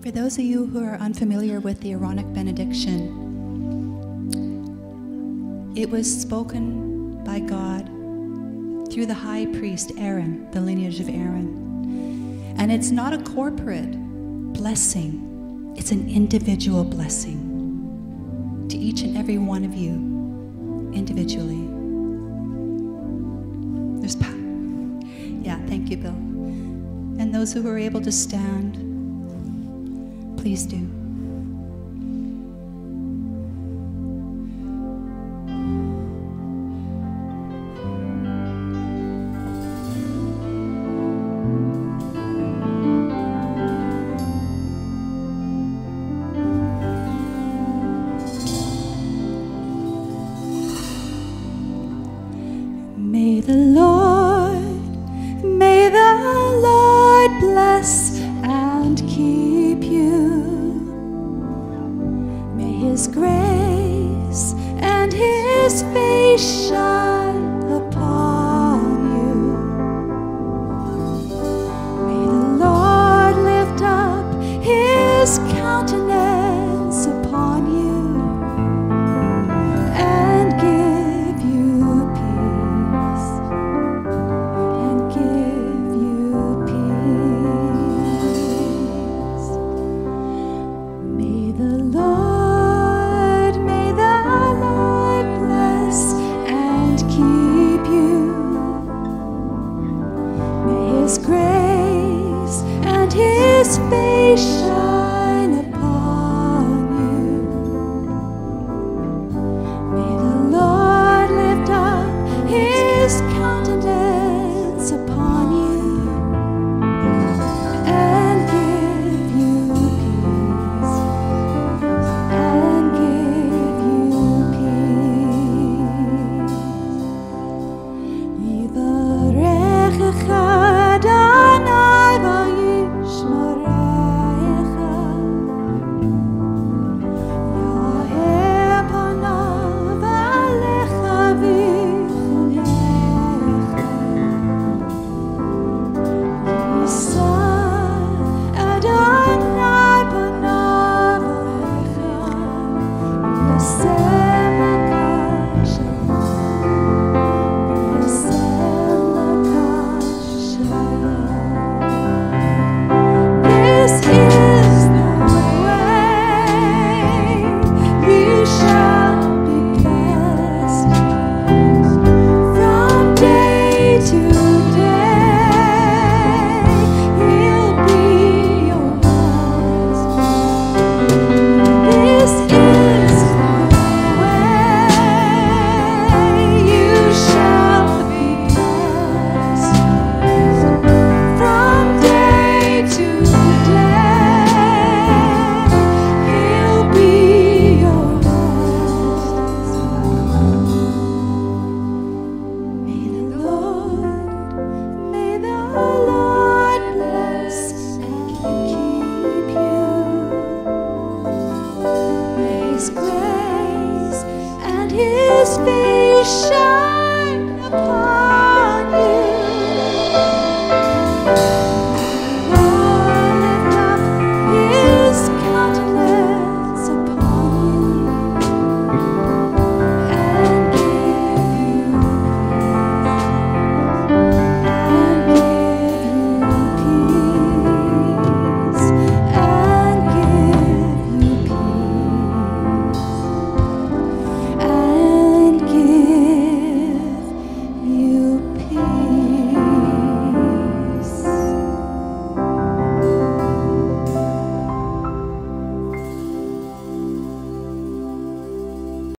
For those of you who are unfamiliar with the Aaronic benediction, it was spoken by God through the high priest Aaron, the lineage of Aaron. And it's not a corporate blessing, it's an individual blessing to each and every one of you individually. There's power. Yeah, thank you, Bill. And those who are able to stand, please do.